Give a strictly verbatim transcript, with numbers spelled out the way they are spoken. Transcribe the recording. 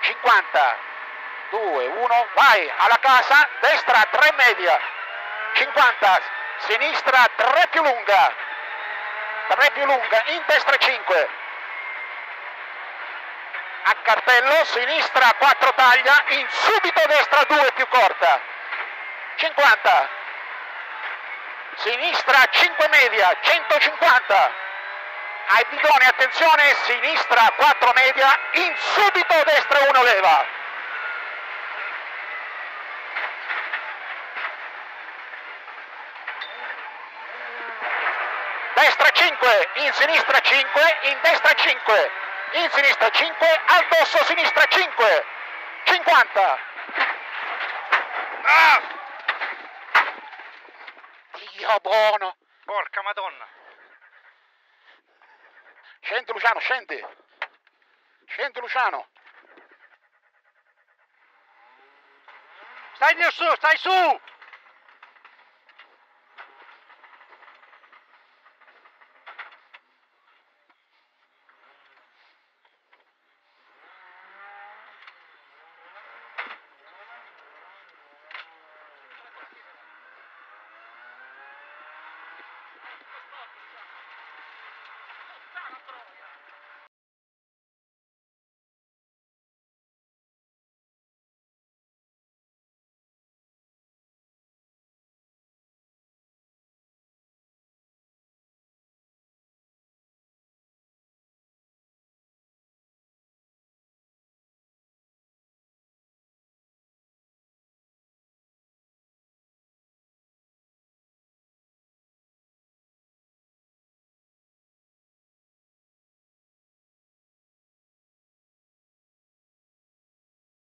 cinquanta, due, uno, vai, alla casa, destra, tre media, cinquanta, sinistra, tre più lunga, tre più lunga, in destra cinque, a cartello, sinistra quattro taglia, in subito destra due più corta, cinquanta, sinistra cinque media, centocinquanta, ai bidoni, attenzione, sinistra quattro media, in subito destra uno leva. Destra cinque, in sinistra cinque, in destra cinque, in sinistra cinque, al dosso sinistra cinque, cinquanta. Ah! Dio buono. Porca madonna. Scendi Luciano, scendi. Scendi Luciano. Stai su, stai su.